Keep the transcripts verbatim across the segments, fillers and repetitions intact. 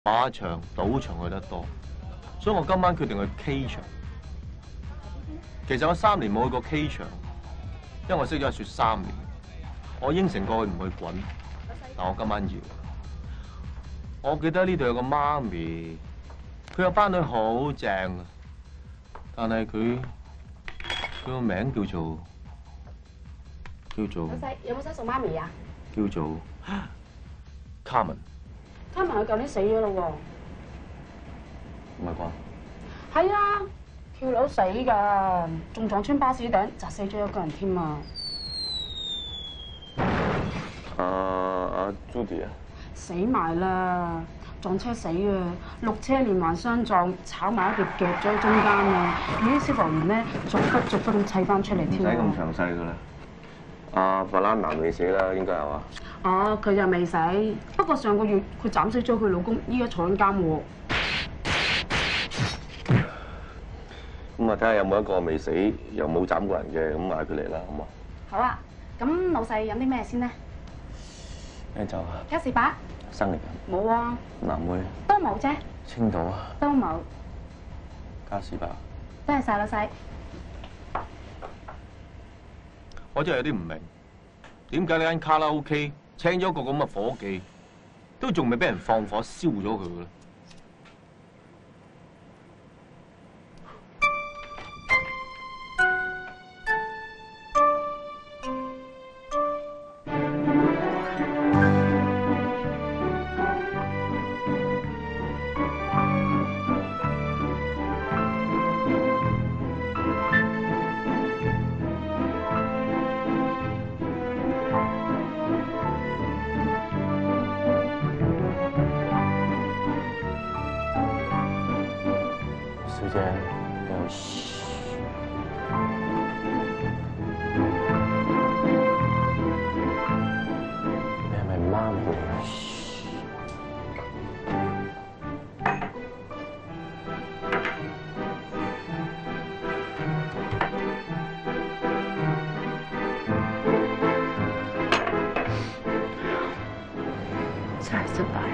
馬場、賭場去得多，所以我今晚決定去 K 場。其實我三年冇去過 K 場，因為我識咗阿雪三年，我應承過佢唔去滾，但我今晚要。我記得呢度有個媽咪，佢有班女好正啊，但係佢佢個名叫做叫做老細有冇想送媽咪啊？ 叫做 Carmen。 卡文佢舊年死咗咯唔係啩？ 喎。係啊，跳樓死㗎，仲撞穿巴士頂，砸死咗一個人添啊！ 阿阿 Judy 啊， 死埋啦，撞車死啊！六車連環相撞，炒埋一碟夾咗喺中間啊！而啲消防員咧，逐忽逐忽咁砌翻出嚟添。 唔使咁詳細㗎啦。阿法蘭南未死啦，應該係嘛？ 哦，佢就未死，不過上個月佢斬死咗佢老公，依家坐緊監喎。 咁啊，睇下有冇一個未死又冇斬過人嘅，咁嗌佢嚟啦，好嘛？ 好啊，咁老細飲啲咩先呢？ 咩酒啊？ 嘉士伯。 生力冇啊。 藍莓。 都冇啫。 青島啊。 都冇。 嘉士伯。 多謝晒老細。 我真係有啲唔明，點解呢間卡拉 OK 請咗個咁嘅伙計，都仲未俾人放火燒咗佢嘅咧？小姐，你好。你係咪媽咪嚟嘅？ 真係失敗。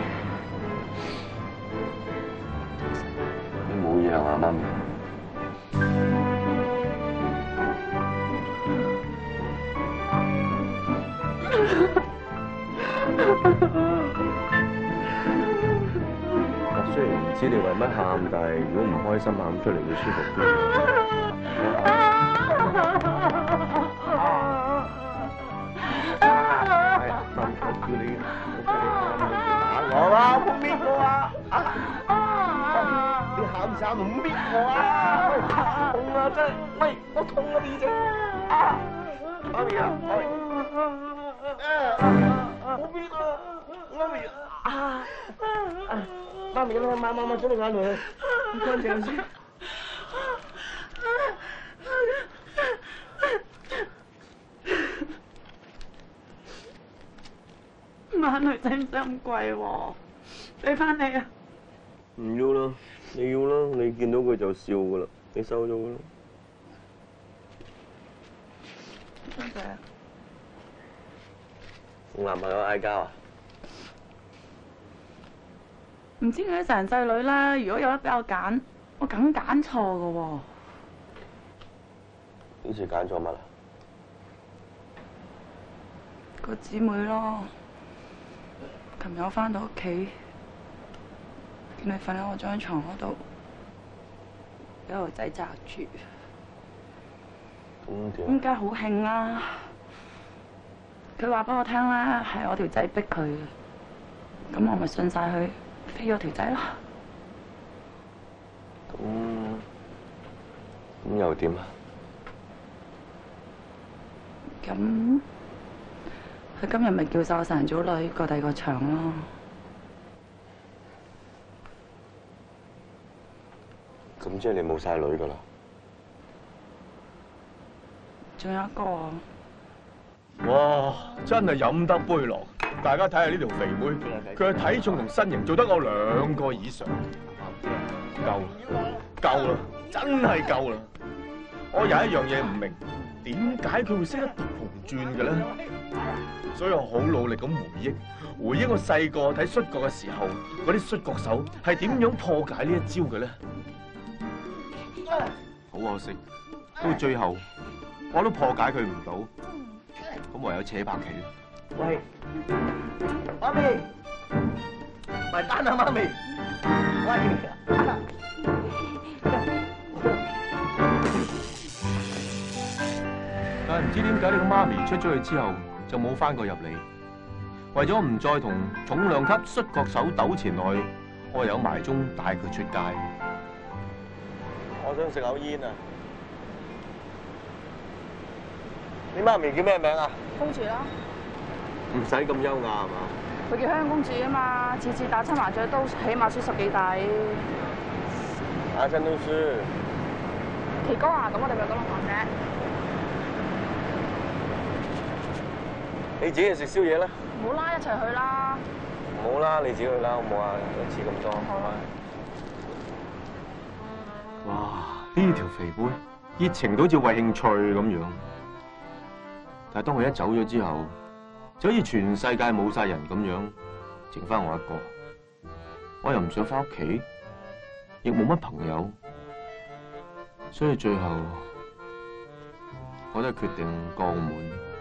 你冇嘢啊，媽咪。雖然唔知你為乜喊，但係如果唔開心喊出嚟會舒服啲。係啊，媽咪我叫你，我叫你打我啦，冇搣我啊！你喊唔喊唔搣我啊？痛啊真係，喂，我痛啊你隻啊！媽咪啊，媽咪，我搣啊，媽咪啊！媽咪，媽媽媽媽出嚟眼淚，唔乾淨先。 眼淚使唔使咁貴喎？俾翻你啊！ 唔要啦，你要啦，你見到佢就笑噶啦，你收咗佢啦。 多謝。 同男朋友嗌交啊？ 唔知佢成世女啦，如果有得俾我揀，我梗揀錯噶喎。 呢次揀咗乜啊？ 個姊妹咯，琴日我翻到屋企，見佢瞓喺我張床嗰度，俾個仔揸住。 咁點？ 咁梗係好興啦！佢話俾我聽咧，係我條仔逼佢嘅，咁我咪信晒佢。飛咗條仔啦！ 咁咁又點啊？ 咁佢今日咪叫晒我成組女過第二個場咯。 咁即係你冇晒女噶啦？ 仲有一個。 哇！真係飲得杯落。大家睇下呢條肥妹，佢嘅體重同身形做得我兩個以上，夠啦，夠啦，真係夠啦！我有一樣嘢唔明， 點解佢會識得獨龍轉嘅咧？所以我好努力咁回憶，回憶我細個睇摔角嘅時候，嗰啲摔角手係點樣破解呢一招嘅咧？ 好可惜，到最後我都破解佢唔到，咁唯有扯白旗啦。 喂，媽咪，埋單啊，媽咪。喂， 但係唔知點解呢個媽咪出咗去之後就冇翻過入嚟，為咗唔再同重量級摔角手糾纏落去，我唯有埋中帶佢出街。 我想食口煙啊！你媽咪叫咩名啊？ 公主啦， 唔使咁優雅係嘛？ 佢叫香香公主啊嘛，次次打親麻雀都起碼輸十幾底。 打親都輸。 奇哥啊，咁我哋咪講落飯啫。 你自己去食宵夜啦。 唔好啦，一齊去啦。 唔好啦，你自己去啦，好唔好啊？兩次咁多。 好啊。 哇！呢條肥妹熱情到好似為興趣咁樣，但係當佢一走咗之後，就好似全世界冇晒人咁樣，剩翻我一個。我又唔想翻屋企，亦冇乜朋友，所以最後我都係決定過澳門。